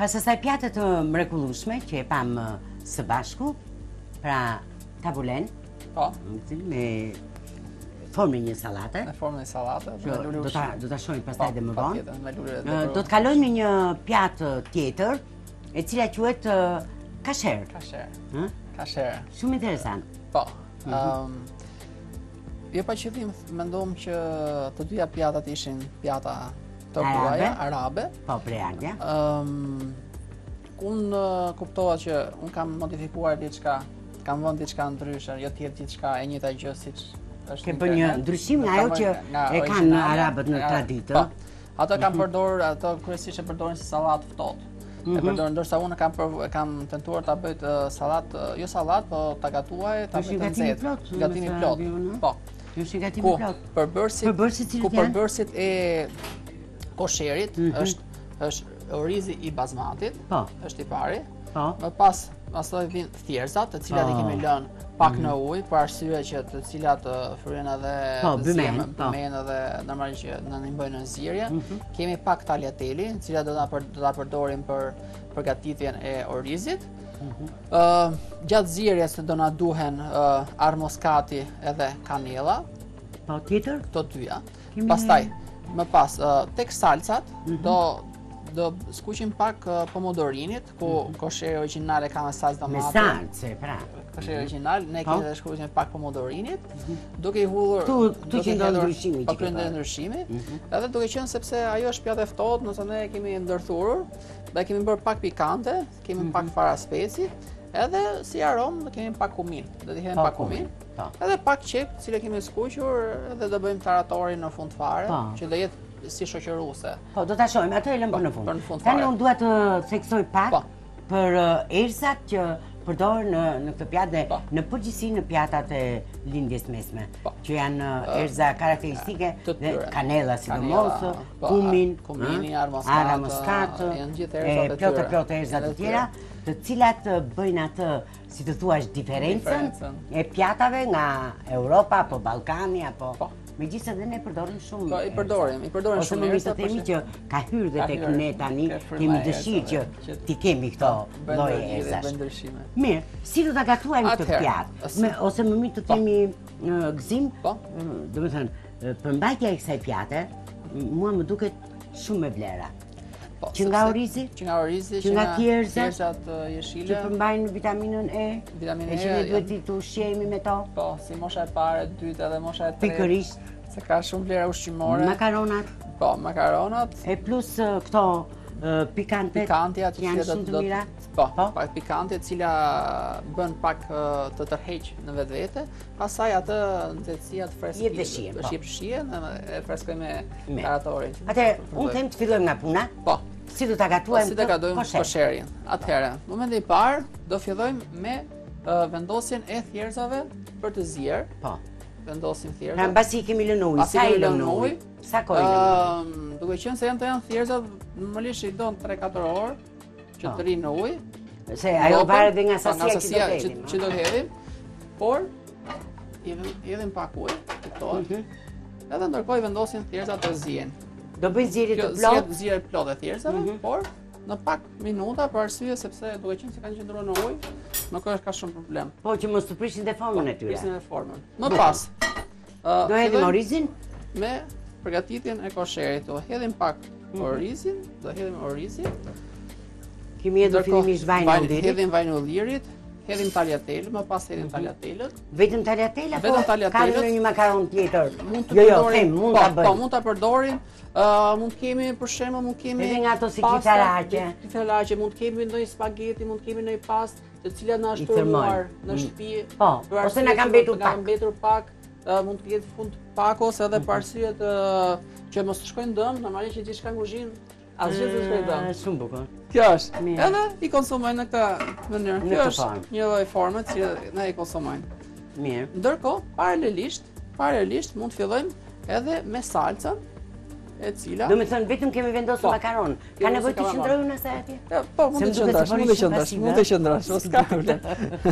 Pas asaj pjatë të mrekullueshme që e pam së bashku, pra tabulen, me formën një sallate. Me formën e sallate. Do ta shohim pastaj edhe më vonë. Do të kalojmë në një pjatë tjetër, e cila quhet kasher. Kasher. Shumë interesant. Po. Jo pa qëllim, mendom që të dyja pjatat ishin pjata të huaja, arabe. Po, preardhja. Unë kuptova që unë kam modifikuar diçka, kam vënë diçka ndryshe, jo të jetë diçka e njëjta gjë siç është. Ke bërë një ndryshim nga ajo që e kanë arabët në traditë. Ato kam përdorur, ato kryesisht e përdorin si sallatë ftohtë. E përdorin, ndërsa unë kam tentuar ta bëj sallatë, jo sallatë, po ta gatuaj, ta bëj të nxehtë. Gatimi plot. Po. Është gatimi plot. Përbërësit e kosherit është orizi i bazmatit, është i pari. Më pas vijnë thjerëzat, të cilat i kemi lënë pak në ujë, për arsye që të cilat fryen edhe bëmen edhe normalisht që na ndihmojnë në nxjerrje. Kemi pak tagliatelle, të cilat do ta përdorim për përgatitjen e orizit. Gjatë nxjerrjes do na duhen armoskati edhe kanella. Po tjetër? Këto dyja. Pastaj më pas, tek salcat, do skuqim pak pomodorinit, ku kosheri origjinale ka me salcë domate. Me salcë, pra. Kosheri origjinal, ne kemi dhe shkruajmë pak pomodorinit, duke i hudhur... Tu që ndonë ndryshimi. Po kryen ndryshimi, edhe duke qenë sepse ajo është pjatë e ftohtë, nëse ne kemi ndërthurur, dhe kemi bërë pak pikante, kemi pak fara speci, edhe si aromë kemi pak kumin, do t'i kemi pak kumin. Edhe pak qep, cile kemi skuqur, edhe do bëjmë taratorin në fund fare, që do jetë si shoqëruese. Po, do ta shohim, atë e lëm për në fund. Tani unë dua të theksoj pak për erëzat që përdoren në këtë pjatë dhe në përgjithësi në pjatat e lindjes mesme, që janë erëza karakteristike dhe kanella sidomos, kumini, armoskat, plotë erëza të tjera, të cilat bëjnë atë, si të thuash, diferencën e pjatave nga Europa apo Ballkani apo megjithëse dhe ne përdorim shumë. Po, i përdorim shumë. Ose më të themi që ka hyrë dhe tek ne tani, kemi dëshirë që ti kemi këto lloje erëzash. Mirë, si do ta gatuajmë këtë pjatë? Ose më mirë të themi gëzim, domethënë përmbajtja e kësaj pjate, mua më duket shumë me vlera. Që nga orizi, që nga thjerëzat jeshile, që përmbajnë vitaminën E, e që ne duhet të ushqejemi me to. Po, si mosha e parë, e dytë edhe mosha e tretë. Pikërisht. Se ka shumë vlera ushqimore. Makaronat. Po, makaronat. E plus këto pikantet, janë shumë të mira. Po, pak pikante, cila bën pak të tërheq në vetvete, pastaj atë nxehtësia të freskë. Jep shije, e freskoj me taratorin. Atëherë, unë them të fillojmë nga puna. Po. Si do ta gatuajmë kosherin? Atëherë, në momentin e parë do fillojmë me vendosjen e thjerëzave për të zier. Po. Vendosim thjerëzat. Pra mbasi i kemi lënë ujë, sa i lënë ujë? Sa kohë i lënë? Duke qenë se janë thjerëzat, normalisht i don 3-4 orë që të rinë në ujë. Se ajo varet dhe nga sasia që do të hedhim. Por i hedhim pak ujë, kuptohet. Edhe ndërkohë i vendosim thjerëzat të zihen. Do bëj zjerje të plotë? Zjerje plot e thjerëzave, por në pak minuta për arsye sepse duke qenë se kanë qëndruar në ujë, nuk ka shumë problem. Po që mos të prishin dhe formën e tyre. Prishin dhe formën. Më pas. Do hedhim orizin me përgatitjen e kosherit. Do hedhim pak orizin, Kemi hedhur fillimisht vajin e ullirit. Hedhim vajin e ullirit. Hedhim tagliatelle, më pas hedhim tagliatellët. Vetëm tagliatelle apo ka në një makaron tjetër? Mund ta bëjmë. Po, mund ta përdorim. Mund kemi për shembull, mund kemi edhe nga ato si kitaraqe, mund kemi ndonjë spageti, mund kemi ndonjë pastë, të cilat na është turmuar në shtëpi. Po, ose na kanë mbetur pak. Mund të jetë fund pakos edhe për arsye që mos të shkojnë dëm, normalisht që diçka në kuzhinë asgjë të shkojnë dëm. Shumë bukur. Kjo është. Edhe i konsumojnë në këtë mënyrë. Kjo është një lloj forme që ne i konsumojnë. Mirë. Ndërkohë, paralelisht mund të fillojmë edhe me salcën, e cila... Do me thënë, vetëm kemi vendosur makaron. Ka nevojë të qëndrojmë nëse atje? Po, mund të qëndrosh, mos ka problem.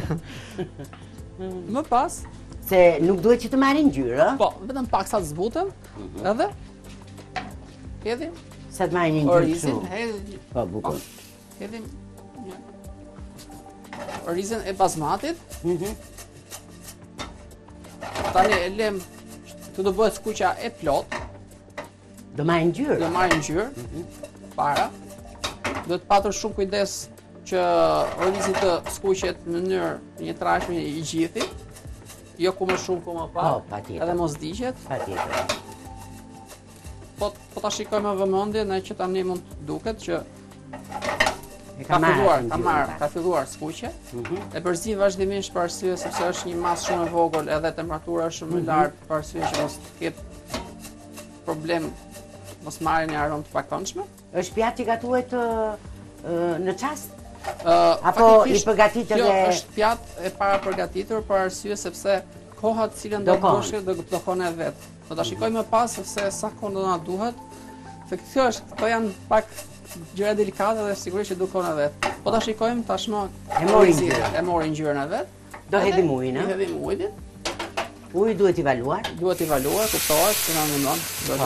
Më pas... Se nuk duhet që të marrin ngjyrë, ë? Po, vetëm pak sa të zbuten, edhe hedhim sa të marrin ngjyrë. Orizin, Po, bukur. hedhim rrizën e bazmatit. Tani e lem, të do bëhet skuqja e plot. Do marrë ngjyrë. Do marrë ngjyrë. Para. Do të patur shumë kujdes që rrizi të skuqet në mënyrë një trashme i gjithi. Jo ku më shumë, ku më pak. Edhe mos diqet. Patjetër. Po ta shikojmë me vëmendje, ne që tani mund të duket që ka filluar skuqje. E përzi vazhdimisht për arsye sepse është një masë shumë e vogël edhe temperatura është shumë e lartë për arsye që mos ketë problem mos marrë një aromë të pakëndshme. Është pjatë që gatuhet në çast? Apo i përgatitet Jo, është pjatë e para përgatitur për arsye sepse koha të cilën do të boshë do të kone vetë. Do ta shikojmë më pas sepse sa kohë do na duhet. Se këto janë pak gjëra delikate dhe sigurisht që do kone vetë. Po ta shikojmë tashmë e mori ngjyrën e vet. Do hedhim ujin, a? Hedhim ujin. Uji duhet i valuar? Duhet i valuar, kuptohet, se na ndihmon.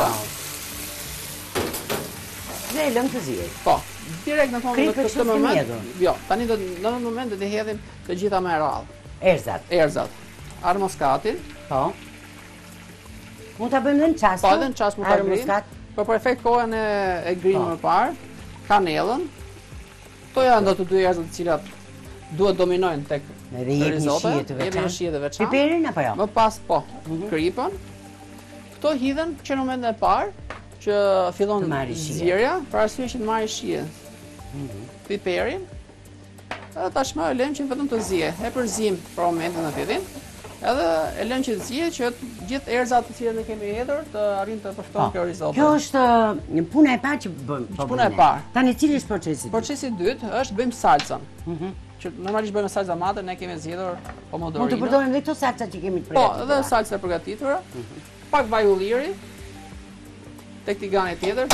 Dhe e lëm të zihet. Po, direkt në këtë moment. Jo, tani në moment do të hedhim të gjitha me radhë. Erzat. Armoskatin. Po. Mund ta bëjmë në çast. Po, edhe në çast mund ta bëjmë. Po për efekt kohën e grinë më parë, kanellën. Këto janë ato dy erzat të cilat duhet dominojnë tek risotto. Jemi në shije të veçantë. Piperin apo jo? Më pas po, kripën. Këto hidhen që në momentin e parë që fillon zjerja, për arsye që të marrë shije. Piperin. Edhe tashmë e lëm që vetëm të zihet. E përzim për momentin në fillim. Edhe e lëm që të zihet që gjithë erzat të cilat ne kemi hedhur të arrijnë të përftojnë kjo risotto. Kjo është një puna e parë që bëjmë. Puna e parë. Tani cili është procesi? Procesi i dytë është bëjmë salcën. Që normalisht bëjmë salca mate, ne kemi zgjedhur pomodorinë. Mund të përdorim edhe këto salca që kemi të përgatitura. Po, edhe salca e përgatitura. Pak vaj ulliri. Tek tigani tjetër.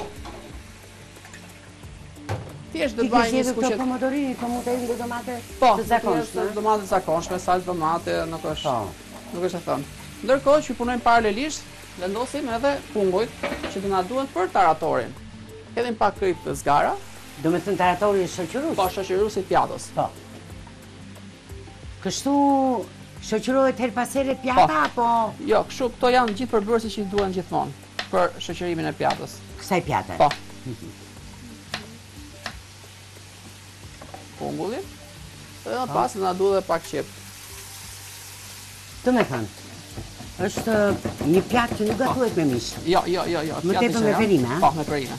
Thjesht do të bëjmë një skuqje pomodorinë, po mund të hedhim dhe domate të zakonshme. Domate të zakonshme, salcë domate, nuk është e thënë. Ndërkohë që punojmë paralelisht, vendosim edhe pungujt që do na duhen për taratorin. Hedhim pak kryp të zgara. Do me thënë taratori shoqërus? Po, shoqërus i pjatës. Po. Kështu shoqërohet her pas here pjata apo? Jo, kështu këto janë gjithë përbërësit që i duhen gjithmonë për shoqërimin e pjatës. Kësaj pjate? Po. Pungulli. Edhe më pas na duhet pak qep. Do me thënë, është një pjatë që nuk gatuhet me mish. Jo. Më tepër me perime, a? Po, me perime.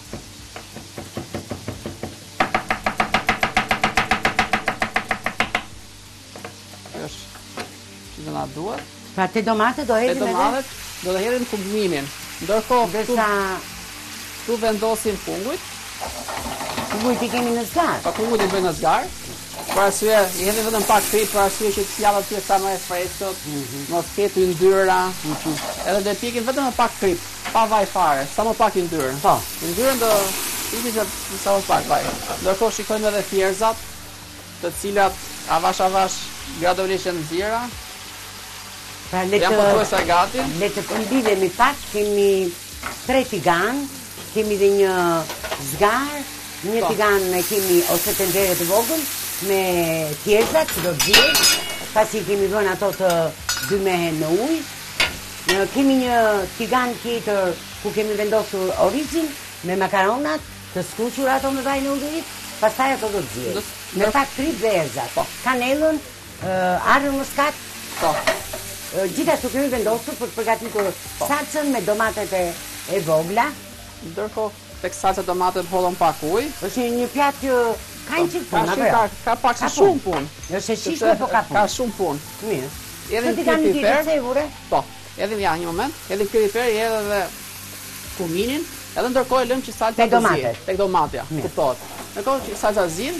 Kjo është që do na duhet. Pra te domate do hedhim edhe? Te domatet do të hedhim kumbimin. Ndërkohë tu vendosim pungujt. Pungujt i kemi në zgar? Po, pungujt i bëjmë në zgar. Për arsye, i hedhim vetëm pak krip, për arsye që të janë aty sa më e freskët, mos ketë yndyrë. Edhe do pikim vetëm me pak krip, pa vaj fare, sa më pak yndyrë. Po. Yndyrën do pikim sa më pak vaj. Ndërkohë shikojmë edhe thjerëzat, të cilat avash gradualisht janë nxjerra. Pra janë pothuajse gati. Le të përmbledhemi pak, kemi 3 tigan, kemi dhe një zgar, një tigan e kemi ose tenxhere të vogël me thjerëzat që do të zihet, pasi kemi vënë ato të dymehen në ujë. Kemi një tigan tjetër ku kemi vendosur orizin me makaronat, të skuqur ato me vaj në ullit, pastaj ato do të zihet. Me pak krip dhe erzat, kanellën, arën muskat. Gjithashtu kemi vendosur për të përgatitur salcën me domatet e vogla. Ndërkohë tek salca domatet hollon pak ujë. Është një pjatë që ka një çik punë. Ka pak shumë punë. Është e shishme po ka punë. Ka shumë punë. Mirë. Edhe ti piper. Po. Edhe ja një moment, edhe piper edhe kuminin, edhe ndërkohë e lëm që salca të zihet. Tek domatja, kuptohet. Ndërkohë që salca zin,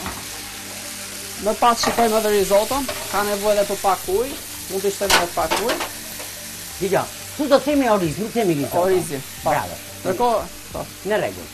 më pas shikojmë edhe risotton, ka nevojë edhe për pak ujë, mund të shtojmë edhe pak ujë. Dgjoj, tu do themi oriz, nuk themi risotto. Orizi. Bravo. Ndërkohë, në rregull.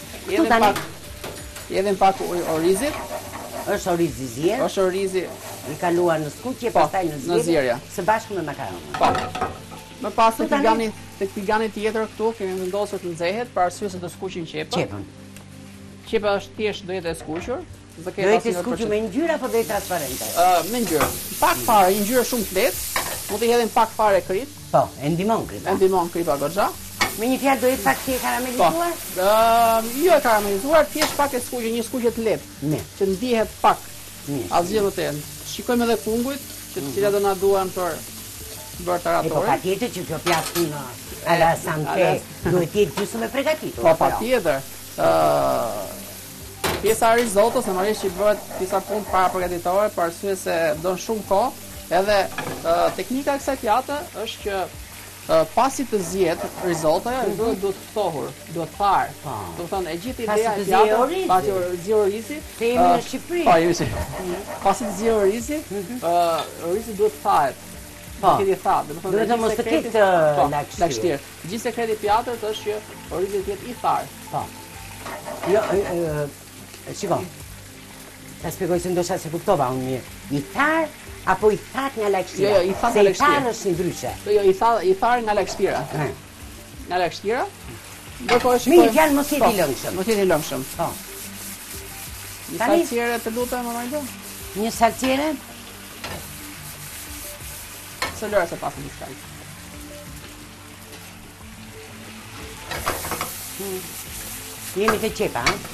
Jedhem pak orizit. Është orizi zier. Është orizi i kaluar në skuqje, pastaj në zjerje, së bashku me makaronin. Po. Më pas tek tigani tjetër këtu kemi vendosur të nxehet për arsye se do skuqin qepën. Qepa është thjesht do jetë e skuqur. Do jetë e skuqur me ngjyrë apo do jetë transparente? Me ngjyrë. Pak fare, një ngjyrë shumë të lehtë. Mund të hedhim pak fare krip. Po, e ndihmon kripa. E ndihmon kripa goxha. Me një fjalë do jetë pak e karamelizuar? Jo e karamelizuar, thjesht pak e skuqur, një skuqje të lehtë. Që ndihet pak. Asgjë më të. Shikojmë edhe kungujt, që të cilat do na duan për bërë taratore. Po patjetër që kjo pjatë alla Sante duhet të jetë gjysmë e përgatitur. Po patjetër. Pjesa e risottos normalisht që bëhet disa punë para përgatitore, për arsye se don shumë kohë, edhe teknika e kësaj pjate është që pasi të zihet risottoja, duhet të ftohur, duhet tharë. Do të thonë e gjithë ideja e pjatës, pasi të zihet rizi, jemi në Shqipëri. Po, jemi në Shqipëri. Pasi të zihet rizi, rizi duhet thahet. Po. Duhet të mos të ketë lagështirë. Gjithë sekreti i pjatës është që rizi të jetë i tharë. Po. Jo, shikoj. Ta shpjegoj se ndoshta se kuptova unë mirë. I tharë apo i thatë nga lagështira? Jo, i thatë nga lagështira. Se i tharë është një ndryshe. Jo, i tharë nga lagështira. Nga lagështira. Me një fjalë mos jeti lëngshëm. Mos jeti lëngshëm. Po. Një salciere të lutem, Mamaldo? Një salciere? Se lëre se pasën një shkaj. Jemi të qepa, ha?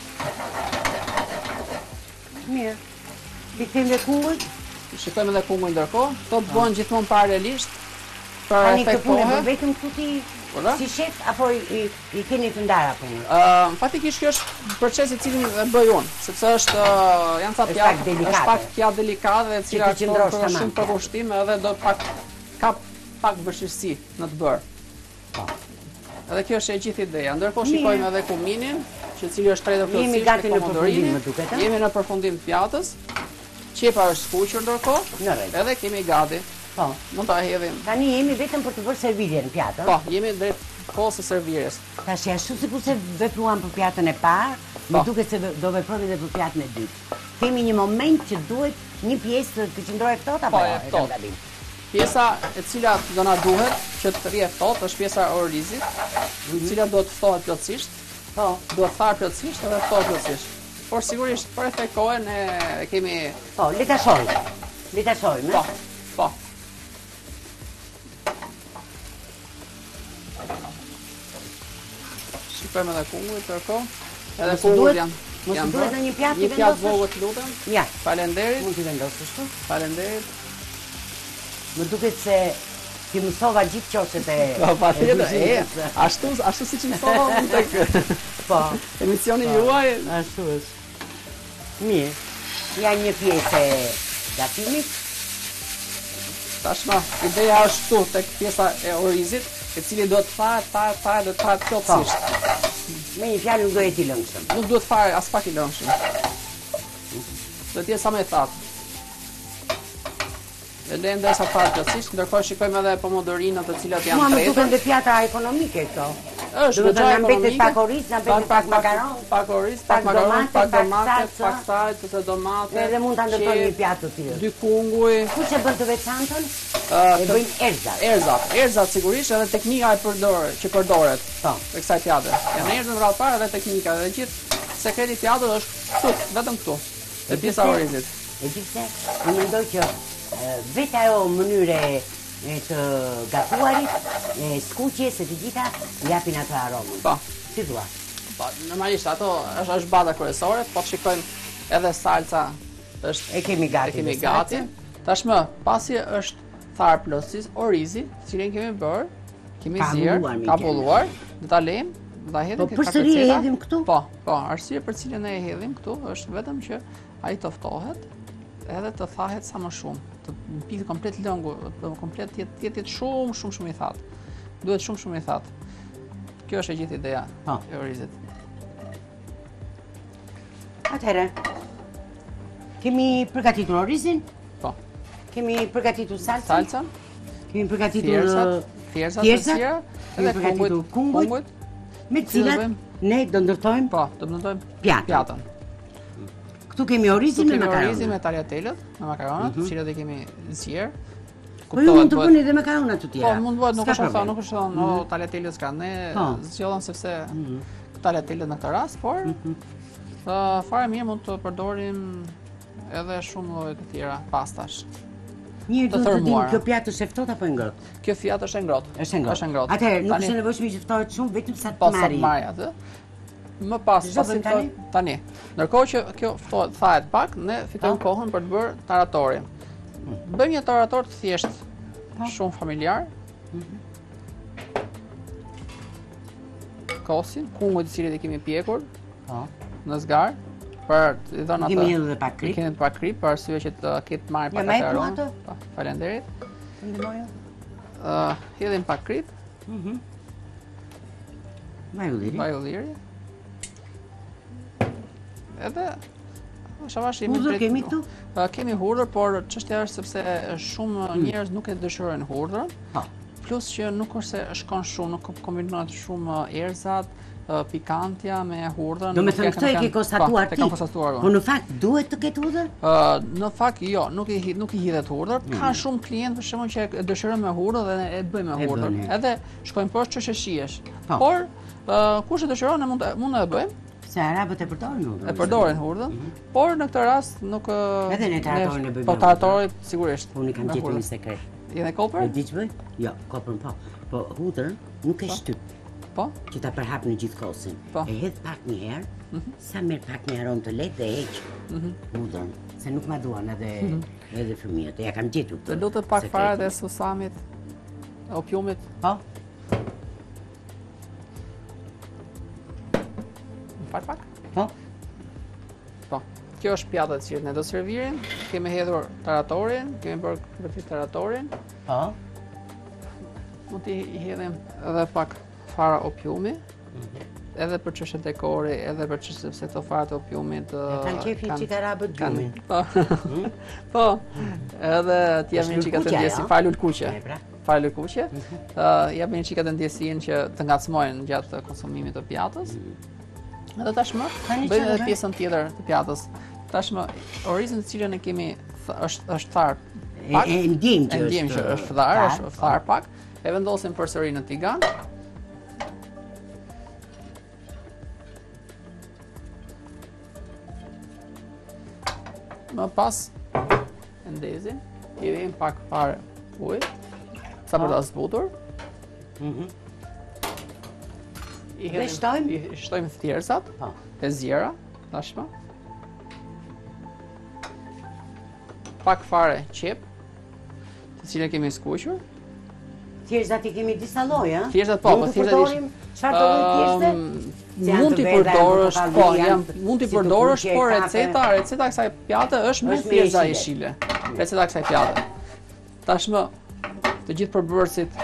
Mirë. Piktim dhe kungujt? Shikojmë edhe kungujt ndërkohë. Këto të bëhen gjithmonë paralelisht. Për efekt kohë. Tani vetëm këtu ti si shef apo i keni të ndara punën? Fatikisht kjo është proces i cilin e bëj unë, sepse është janë ca pjatë, është pak pjatë delikate, e cila ka shumë përkushtim edhe do ka pak vështirësi në të bërë. Edhe kjo është e gjithë ideja. Ndërkohë shikojmë edhe kuminin, që cili është tretë plotësisht me pomodorin. Jemi në përfundim të pjatës. Qepa është skuqur ndërkohë. Edhe kemi gati. Po, mund ta hedhim. Tani jemi vetëm për të bërë servirjen pjatën. Po, jemi drejt kohës së servirjes. Tash ashtu sikurse vepruam për pjatën e parë, më duket se do veprojmë edhe për pjatën e dytë. Kemi një moment që duhet një pjesë të qëndrojë ftohtë apo e kam gabim? Pjesa e cila do na duhet që të rrihet ftohtë është pjesa e orizit, e cila duhet të ftohet plotësisht. Po, duhet tharë plotësisht edhe ftohet plotësisht. Por sigurisht për efekt kohë ne kemi. Po, le ta shohim. Le ta shohim. Po. Po. Shikojmë edhe kungujt ndërkohë. Edhe kungujt janë. Mos duhet në një pjatë të vendosur. Një pjatë vogël të lutem. Ja. Faleminderit. Mund t'i vendosësh kështu? Faleminderit. Më duket se ti mësova gjithë qoset e... Po, patjetër, ashtu si që mësova unë tek emisioni juaj. Ashtu është. Mirë, ja një pjesë e gatimit. Tashma, ideja është tu, tek pjesa e orizit, e cili do të thahet plotësisht. Me një fjalë nuk do jetë i lëngshëm. Nuk duhet fare as pak i lëngshëm. Do të jetë sa më e thatë. E lejmë dhe sa farë plotësisht, ndërkohë shikojmë edhe pomodorinat të cilat janë tretë. Mua më duken dhe pjata ekonomike këto. Është goxha ekonomike. Pak oriz, na mbetet pak makaron. Pak oriz, pak makaron, pak domate, pak salcë të domate. Edhe mund ta ndërtojmë një pjatë të tillë. Dy kunguj. Kush e bën të veçantën? E bëjmë erzat. Erzat sigurisht edhe teknika që përdoret. Po, te kësaj pjate. Janë erzat rreth parë edhe teknika, edhe gjithë sekreti i pjatës është këtu, vetëm këtu. Te pjesa e orizit. E gjithse, unë mendoj që vetë ajo mënyre të gatuarit, skuqjes e të gjitha, japin ato aromën. Po. Si thua? Po, normalisht ato është bada kryesore, po shikojmë edhe salca është e kemi gati. Tashmë, pasi është tharë plotësisht orizi, cilën kemi bërë, kemi zier, ka bolluar, do ta lejmë, do ta hedhim këtë përsëri e hedhim këtu? Po, arsye për cilën e hedhim këtu është vetëm që ai të ftohet edhe të thahet sa më shumë, të pikë komplet lëngu, komplet jetë shumë i thatë. Duhet shumë i thatë. Kjo është e gjithë ideja e orizit. Atëherë, kemi përgatitur orizin? Po. Kemi përgatitur salcën? Kemi përgatitur thjersat, edhe kungujt. Me cilat ne do ndërtojmë? Po, do ndërtojmë pjatën. Këtu kemi orizin me makaronat. Këtu kemi orizin me tagliatellët, me makaronat, cilat e kemi zier. Po ju mund të bëni edhe makaronat të tjera. Po, mund të bëhet, nuk është thonë, tagliatellët s'ka, ne zgjodhëm sepse tagliatellët në këtë rast, por Fare mirë mund të përdorim edhe shumë lloje të tjera pastash. Mirë, do të dim, kjo pjatë është e ftohtë apo e ngrohtë? Kjo pjatë është e ngrohtë. Është e ngrohtë. Atëherë, nuk është nevojshme që ftohet shumë, vetëm sa të marrë. Marrë atë. Më pas, pasi tani. Ndërkohë që kjo thahet pak, ne fitojmë kohën për të bërë taratorin. Bëjmë një tarator të thjeshtë, shumë familjar. Kosin, kungut të cilit e kemi pjekur në zgar. Për të dhënë atë. Kemi edhe pak krip. Kemi pak krip për arsye që të ketë marrë pak atë. Faleminderit. Ndihmoja. Hedhim pak krip. Vaj ulliri. Edhe shavash hudhër kemi këtu? Kemi hudhër, por çështja është sepse shumë njerëz nuk e dëshirojnë hudhrën. Plus që nuk është se shkon shumë, nuk kombinohet shumë erzat, pikantja me hudhrën. Do me thënë këto e ke konstatuar ti, po në fakt duhet të ketë hudhër? Në fakt jo, nuk i hidhet hudhër. Ka shumë klientë për shembull që dëshirojnë me hudhër dhe e bëjmë me hudhër. Edhe shkojnë poshtë që shihesh. Por kush e dëshiron ne mund ta bëjmë. Se arabët e përdorin hudhër. E përdorin hudhën, por në këtë rast nuk edhe ne taratorin e bëjmë. Po taratorit sigurisht. Unë kam gjetur një sekret. Jene kopër? E di ç'bëj? Jo, kopërn po. Po hudhër nuk e shtyp. Po? Që ta përhap në gjithë kosin. E hedh pak një herë, sa merr pak një aromë të lehtë dhe heq hudhën, se nuk ma duan edhe fëmijët. Ja kam gjetur. Dhe lutet pak fare dhe susamit, opiumit. Po? Fal pak? Po? Po. Kjo është pjata që ne do servirim. Kemi hedhur taratorin, kemi bërë vërtet taratorin. Po? Mund t'i hedhim edhe pak fara opiumi, edhe për çështje dekori, edhe për çështje sepse këto fara të opiumit kanë qefin çik arabët gjumin. Po. Edhe t'ja vjen çika të ndjesi, falul kuqe. Falul kuqe. Ja vjen çika të ndjesin që të ngacmojnë gjatë konsumimit të pjatës. Edhe tashmë bëjmë edhe pjesën tjetër të pjatës. Tashmë orizën të cilën e kemi është tharë pak. E ndjem që është tharë pak. E vendosim përsëri në tigan. Më pas e ndezim, i vejmë pak fare ujë, sa për ta zbutur. I shtojmë thjerëzat, e zjera, tashmë. Pak fare qep, të cilën kemi skuqur. Thjerëzat i kemi disa lloje, a? Thjerëzat po, thjerëzat çfarë do të thjeshtë? Mund t'i përdorësh, po, mund t'i përdorësh, por receta e kësaj pjate është me thjerëza jeshile. Receta e kësaj pjate. Tashmë të gjithë përbërësit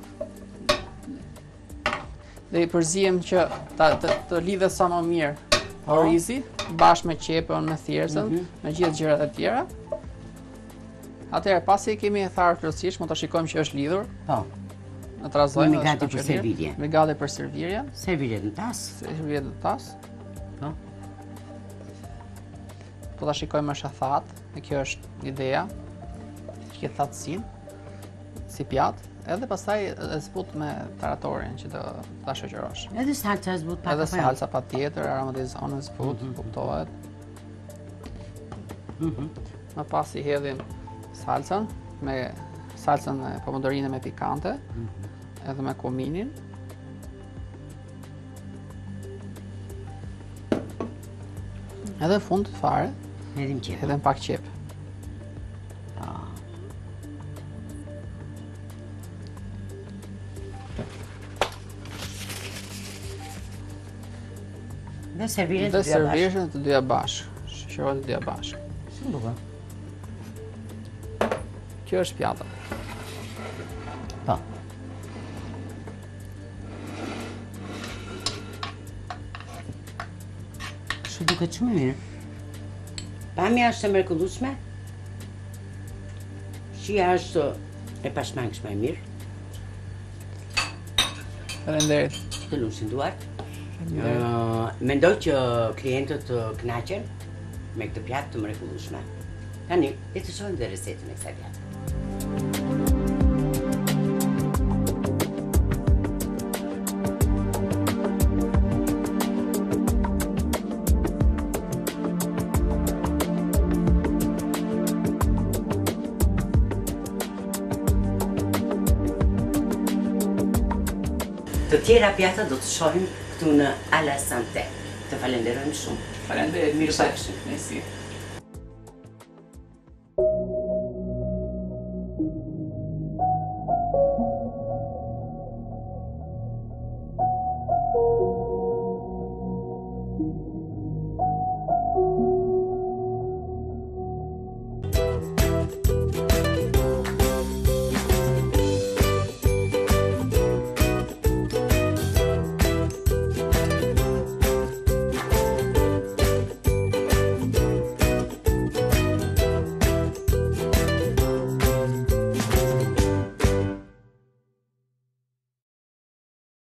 dhe i përzihem që të lidhet sa më mirë orizi bashkë me qepën, me thjerëzën, me gjithë gjërat e tjera. Atëherë pasi kemi tharë plotësisht, mund ta shikojmë që është lidhur. Po. Në trazojmë. Me gati për servirje. Me gati për servirje. Servirje në tas. Servirje në tas. Po. Po ta shikojmë është thatë, e kjo është ideja. Që ke thatësin si pjatë, edhe pastaj e zbut me taratorin që do ta shoqërosh. Edhe salca zbut pak. Edhe salca patjetër, aromatizon zbut, kuptohet. Më pas i hedhim salcën me salcën e pomodorine me pikante, edhe me kuminin. Edhe fund fare, hedhim pak qep. Dhe servirën të dyja bashkë. Shoqërohet të dyja bashkë. Shumë bukur. Kjo është pjata. Po. Shumë duket shumë mirë. Pamja është e mrekullueshme. Shija është e pashmangshme e mirë. Faleminderit. Të lusin duart. Mendoj që klientët kënaqen me këtë pjatë të mrekullueshme. Tani, le të shohim dhe recetën e kësaj pjate. Të tjera pjata do të shohim këtu në Ala Sante. Të falenderojmë shumë. Falenderit, mirë pafshim. Merci.